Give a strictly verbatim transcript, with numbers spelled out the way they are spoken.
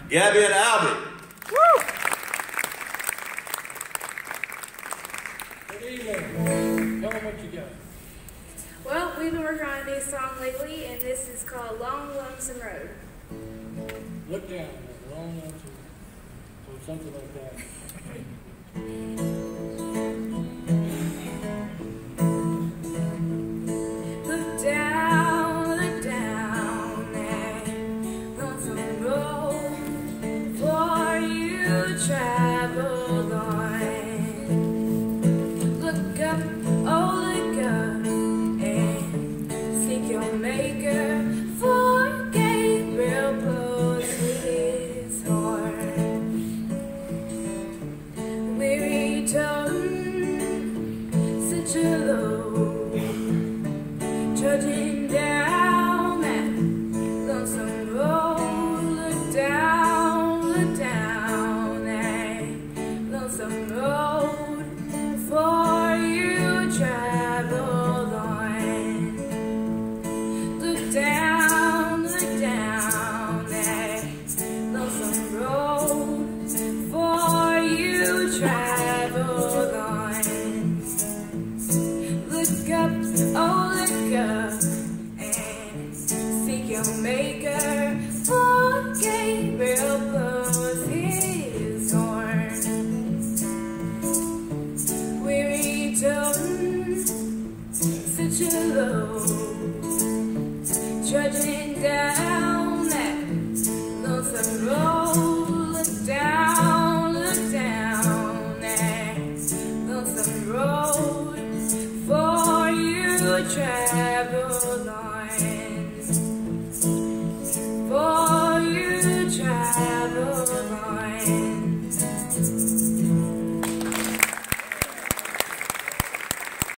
Gabi and Albee. Woo! Good evening. Tell them what you got. Well, we've been working on a new song lately, and this is called Long Lonesome Road. Look down. Long lonesome. Or something like that. Look down, look down that lonesome road for you traveled on. Look up, oh look up, and seek your maker, for Gabriel blows his horn. Weary tongue, such a load, trudging down that lonesome road. Look down, look down that lonesome road, for you traveled on. Look down, look down that lonesome road, for you traveled on. Look up, oh look up, and seek your maker, for Gabriel blows his horn. Weary tongue, such a load, trudging down that lonesome road.